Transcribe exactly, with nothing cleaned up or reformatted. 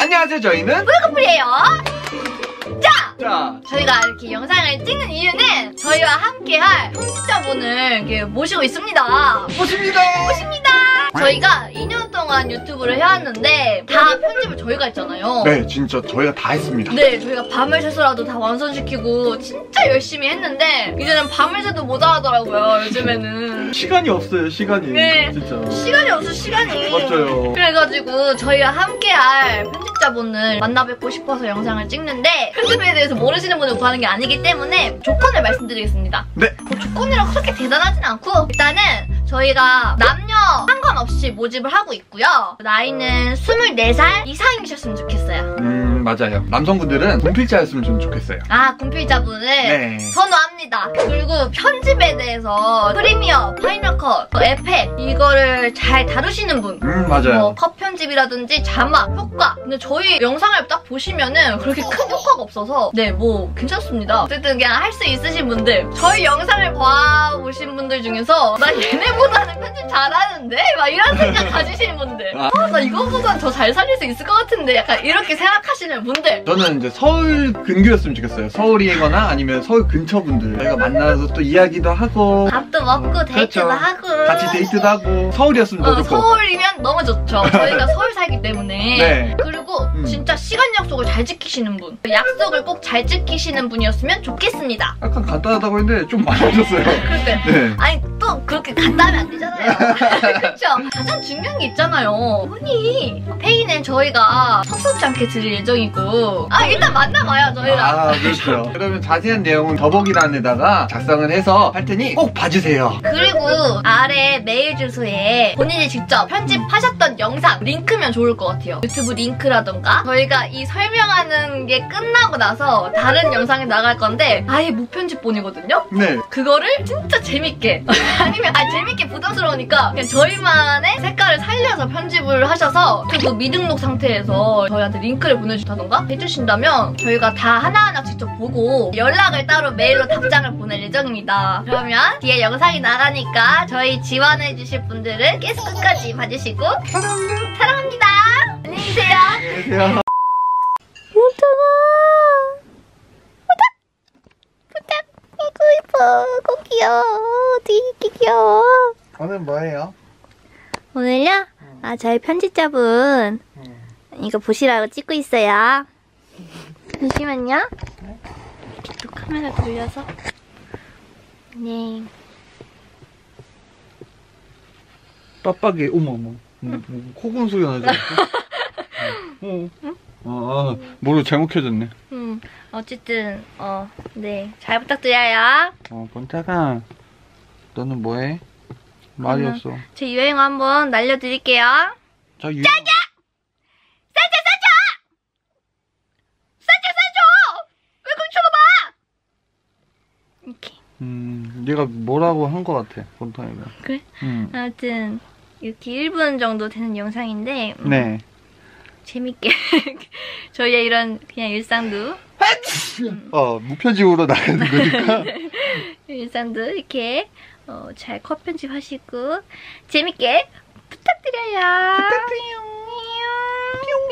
안녕하세요, 저희는 꿀커플이에요. 자! 자, 저희가 이렇게 영상을 찍는 이유는 저희와 함께할 편집자분을 이렇게 모시고 있습니다. 모십니다. 모십니다. 저희가 이 년 동안 유튜브를 해왔는데 다 편집을 저희가 했잖아요. 네, 진짜 저희가 다 했습니다. 네, 저희가 밤을 새서라도 다 완성시키고 진짜 열심히 했는데 이제는 밤을 새도 모자라더라고요, 요즘에는. 시간이 없어요, 시간이. 네. 진짜. 시간이 없어, 시간이. 맞아요. 그래가지고 저희와 함께할 편집자분을 만나뵙고 싶어서 영상을 찍는데 편집에 대해서 모르시는 분을 구하는 게 아니기 때문에 조건을 말씀드리겠습니다. 네. 뭐 조건이라 그렇게 대단하진 않고 일단은 저희가 남녀 상관없이 모집을 하고 있고요. 나이는 스물네 살 이상이셨으면 좋겠어요. 음, 맞아요. 남성분들은 분필자였으면 좀 좋겠어요. 아, 군필자분을 네. 선호합니다. 그리고 편집에 대해서 프리미어, 파이널 컷, 또 에펙 이거를 잘 다루시는 분. 음, 맞아요. 뭐 컷 편집이라든지 자막, 효과. 근데 저희 영상을 딱 보시면은 그렇게 큰 효과가 없어서 네, 뭐 괜찮습니다. 어쨌든 그냥 할 수 있으신 분들, 저희 영상을 봐보신 분들 중에서 나 얘네보다는 편집 잘하는데? 막 이런 생각 가지시는 분들. 아, 나 이거보단 더 잘 살릴 수 있을 것 같은데? 약간 이렇게 생각하시는 분들. 저는 이제 서울 근교였으면 좋겠어요. 서울이거나 아니면 서울 근처 분들. 저희가 만나서 또 이야기도 하고 밥도 먹고 데이트도 그렇죠. 하고 같이 데이트도 하고 서울이었으면 더 어, 좋고. 서울이면 너무 좋죠. 저희가 서울 살기 때문에. 네. 그리고 음. 진짜 시간 약속을 잘 지키시는 분. 약속을 꼭 잘 지키시는 분이었으면 좋겠습니다. 약간 간단하다고 했는데 좀 많아졌어요. 그렇게. 네. 아니 또 그렇게 간다 하면 안 되잖아요. 그렇죠? 가장 중요한 게 있잖아요. 흔히 페이는 저희가 섭섭지 않게 드릴 예정이고 아 일단 만나봐요 저희랑. 아, 그렇죠. 그러면 자세한 내용은 더보기란에다가 작성을 해서 할 테니 꼭 봐주세요. 그리고 아래 메일 주소에 본인이 직접 편집하셨던 영상 링크면 좋을 것 같아요. 유튜브 링크라던가 저희가 이 설명하는 게 끝나고 나서 다른 영상에 나갈 건데 아예 무편집본이거든요? 네. 그거를 진짜 재밌게 아니면 아 재밌게 부담스러우니까 그냥 저희만의 색깔을 살려서 편집을 하셔서 그 미등록 상태에서 저희한테 링크를 보내주다던가 해주신다면 저희가 다 하나하나 직접 보고 연락을 따로 메일로 답장을 보낼 예정입니다. 그러면 뒤에 영상이 나가니까 저희 지원해주실 분들은 계속 끝까지 봐주시고 사랑합니다. 사랑합니다. 안녕히 계세요. 안녕하세요. 모탁아 모탁 모탁 이거 이뻐 꼭 귀여워 되게 이렇게 귀여워. 오늘 뭐예요? 오늘요? 아 저희 편집자분 음. 이거 보시라고 찍고 있어요. 잠시만요. 또 카메라 돌려서 네. 빡빡이 어머 어머 뭐, 뭐, 코군 소리 나지? 어. 응? 아, 모르고 잘못 켜졌네. 음 어쨌든 어 네 잘 부탁드려요. 어, 번타가 너는 뭐해? 말이 저는 없어. 제 유행어 한번 날려드릴게요. 자, 유... 짜자! 싸자 싸자! 싸자 싸줘! 왜 거기 쳐다봐! 이렇게. 음, 네가 뭐라고 한 것 같아, 번타이가. 그래? 음. 아무튼 이렇게 일 분 정도 되는 영상인데 음, 네. 재밌게 저희의 이런 그냥 일상도 음. 어, 무편집으로 나가는 거니까. 일상도 이렇게 어, 잘 컷 편집하시고 재밌게 부탁드려요. 부탁드려요.